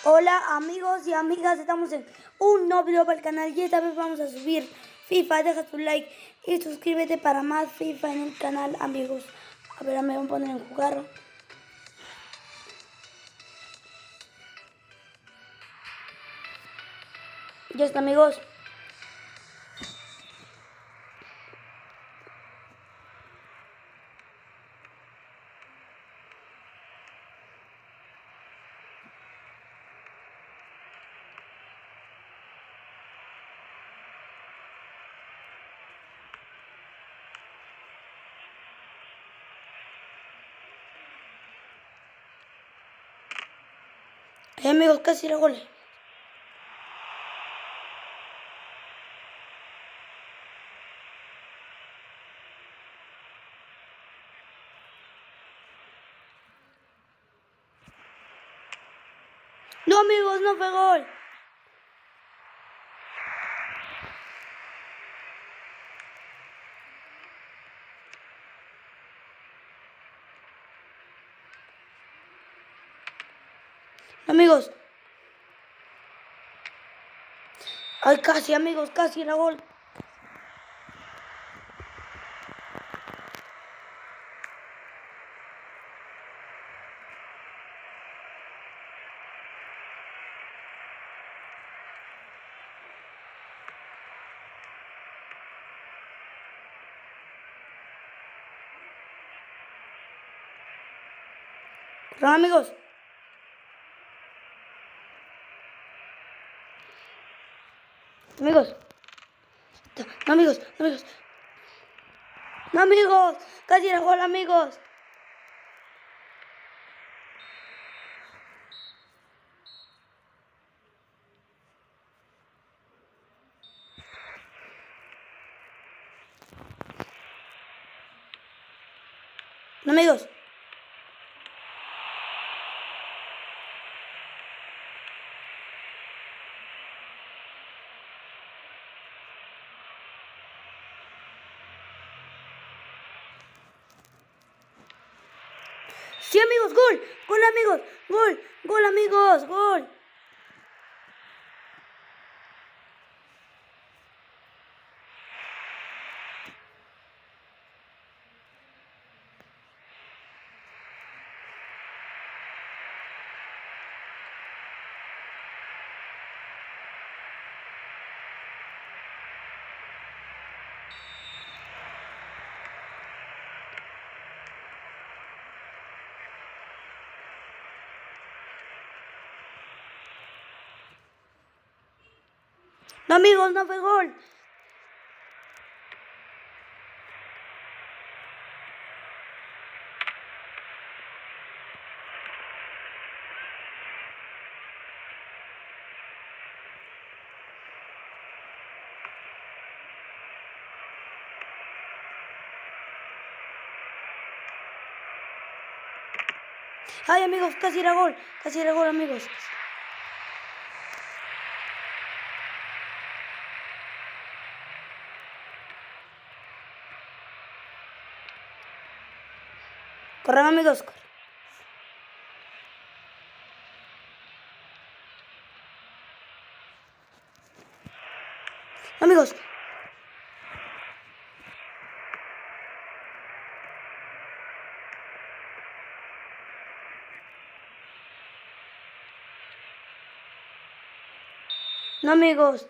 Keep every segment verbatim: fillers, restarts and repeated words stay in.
Hola amigos y amigas, estamos en un nuevo video para el canal y esta vez vamos a subir FIFA. Deja tu like y suscríbete para más FIFA en el canal, amigos. A ver, me voy a poner en jugar. Ya está, amigos. Eh, amigos, casi la gol. No, amigos, no fue gol. Amigos. Ay, casi, amigos, casi la gol. Corran, amigos. Amigos. No, amigos, no, amigos. No, amigos, casi la gol, amigos. No, amigos. Sí, amigos, gol, gol, amigos, gol, gol, amigos, gol. No, amigos, no fue gol. Ay, amigos, casi era gol, casi era gol, amigos. Corran, amigos. Amigos. No, amigos.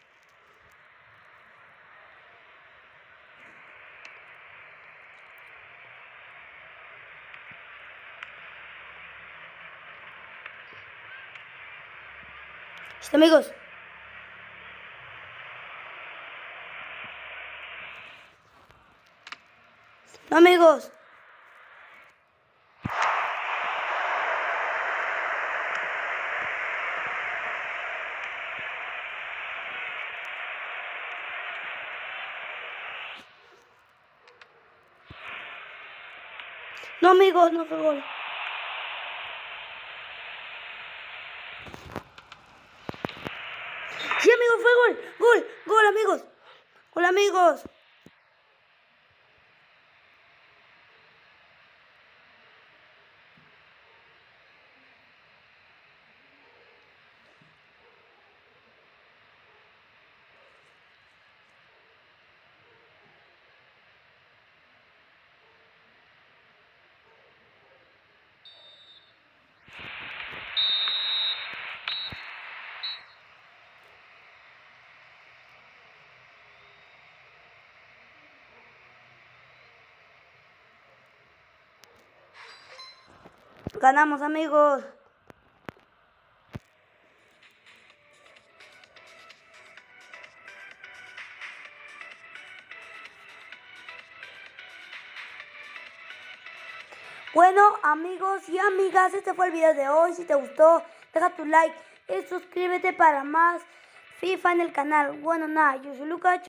Este, amigos. No, amigos. No, amigos, no fue gol. Sí, amigos, fue gol. Gol, gol, amigos. Gol, amigos. Ganamos, amigos. Bueno, amigos y amigas, este fue el video de hoy. Si te gustó, deja tu like y suscríbete para más FIFA en el canal. Bueno, nada, yo soy Lucas.